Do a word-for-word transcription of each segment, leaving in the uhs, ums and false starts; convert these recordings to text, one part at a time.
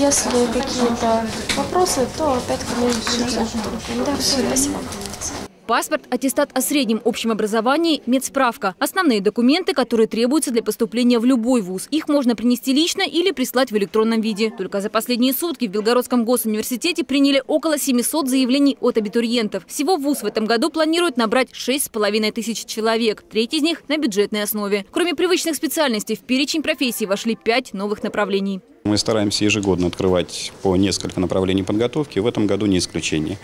Если какие-то вопросы, то опять ко мне пишите. Да, все, спасибо. Паспорт, аттестат о среднем общем образовании, медсправка – основные документы, которые требуются для поступления в любой вуз. Их можно принести лично или прислать в электронном виде. Только за последние сутки в Белгородском госуниверситете приняли около семисот заявлений от абитуриентов. Всего вуз в этом году планирует набрать шесть с половиной тысяч человек. Треть из них на бюджетной основе. Кроме привычных специальностей, в перечень профессий вошли пять новых направлений. Мы стараемся ежегодно открывать по несколько направлений подготовки. В этом году не исключение.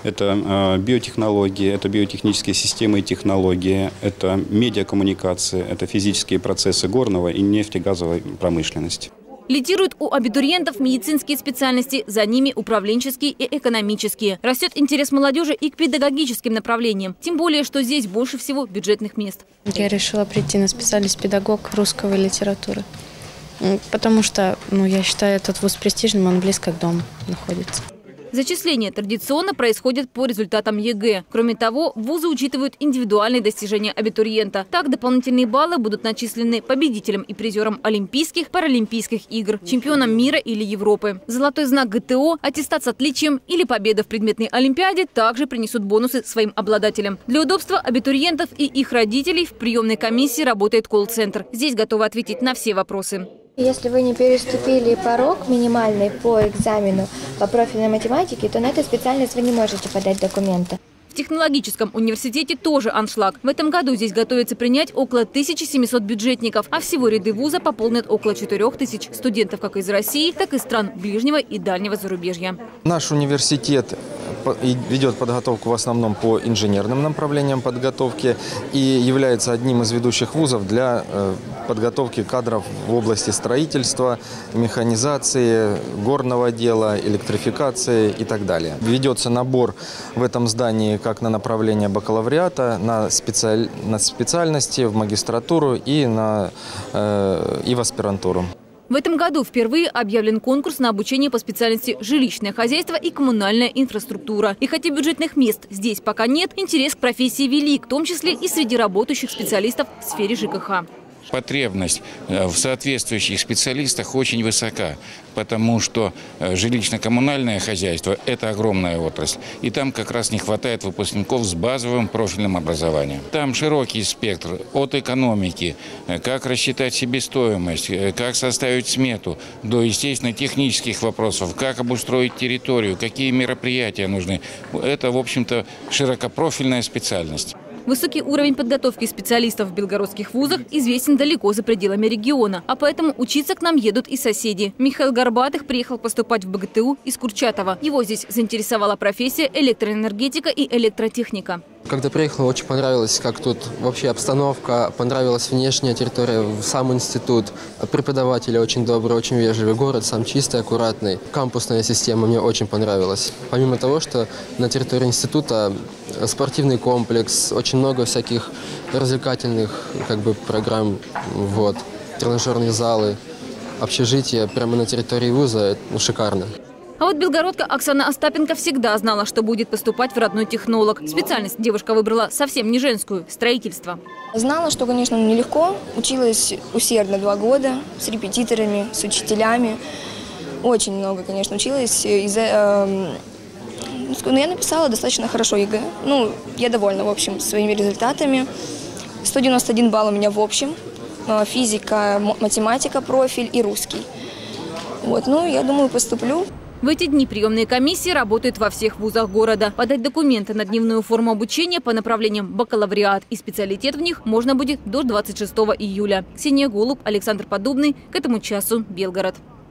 Это биотехнологии, это биотехнические системы и технологии, это медиакоммуникации, это физические процессы горного и нефтегазовой промышленности. Лидируют у абитуриентов медицинские специальности, за ними управленческие и экономические. Растет интерес молодежи и к педагогическим направлениям. Тем более, что здесь больше всего бюджетных мест. Я решила прийти на специальность педагог русского и литературы. Потому что, ну, я считаю этот вуз престижным, он близко к дому находится. Зачисление традиционно происходит по результатам ЕГЭ. Кроме того, вузы учитывают индивидуальные достижения абитуриента. Так, дополнительные баллы будут начислены победителям и призерам Олимпийских, Паралимпийских игр, чемпионам мира или Европы. Золотой знак ГТО, аттестат с отличием или победа в предметной олимпиаде также принесут бонусы своим обладателям. Для удобства абитуриентов и их родителей в приемной комиссии работает колл-центр. Здесь готовы ответить на все вопросы. Если вы не переступили порог минимальный по экзамену по профильной математике, то на эту специальность вы не можете подать документы. В технологическом университете тоже аншлаг. В этом году здесь готовится принять около тысячи семисот бюджетников, а всего ряды вуза пополнят около четырёх тысяч студентов как из России, так и стран ближнего и дальнего зарубежья. Наш университет ведет подготовку в основном по инженерным направлениям подготовки и является одним из ведущих вузов для подготовки кадров в области строительства, механизации, горного дела, электрификации и так далее. Ведется набор в этом здании как на направление бакалавриата, на, специаль... на специальности, в магистратуру и, на, э, и в аспирантуру. В этом году впервые объявлен конкурс на обучение по специальности жилищное хозяйство и коммунальная инфраструктура. И хотя бюджетных мест здесь пока нет, интерес к профессии велик, в том числе и среди работающих специалистов в сфере ЖКХ. Потребность в соответствующих специалистах очень высока, потому что жилищно-коммунальное хозяйство – это огромная отрасль. И там как раз не хватает выпускников с базовым профильным образованием. Там широкий спектр от экономики, как рассчитать себестоимость, как составить смету, до, естественно, технических вопросов, как обустроить территорию, какие мероприятия нужны. Это, в общем-то, широкопрофильная специальность. Высокий уровень подготовки специалистов в белгородских вузах известен далеко за пределами региона. А поэтому учиться к нам едут и соседи. Михаил Горбатых приехал поступать в БГТУ из Курчатова. Его здесь заинтересовала профессия электроэнергетика и электротехника. Когда приехал, очень понравилось, как тут вообще обстановка, понравилась внешняя территория, сам институт. Преподаватели очень добрые, очень вежливый, город сам чистый, аккуратный. Кампусная система мне очень понравилась. Помимо того, что на территории института спортивный комплекс, очень много всяких развлекательных как бы, программ, вот, тренажерные залы, общежитие прямо на территории вуза, ну, шикарно. А вот белгородка Оксана Остапенко всегда знала, что будет поступать в родной технолог. Специальность девушка выбрала совсем не женскую – строительство. Знала, что, конечно, нелегко. Училась усердно два года с репетиторами, с учителями. Очень много, конечно, училась. Из-за, э, ну, я написала достаточно хорошо ЕГЭ. Ну, я довольна, в общем, своими результатами. сто девяносто один балл у меня в общем. Физика, математика, профиль и русский. Вот, ну, я думаю, поступлю. В эти дни приемные комиссии работают во всех вузах города. Подать документы на дневную форму обучения по направлениям бакалавриат и специалитет в них можно будет до двадцать шестого июля. Ксения Голуб, Александр Подубный. К этому часу Белгород.